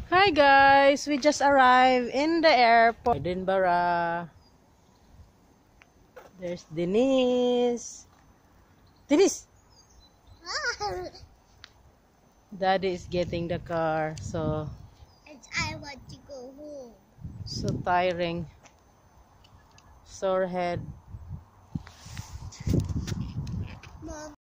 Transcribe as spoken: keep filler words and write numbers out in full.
Hi guys, we just arrived in the airport, Edinburgh. There's Denise. Denise! Daddy is getting the car, so And I want to go home. so tiring. Sore head. Mom.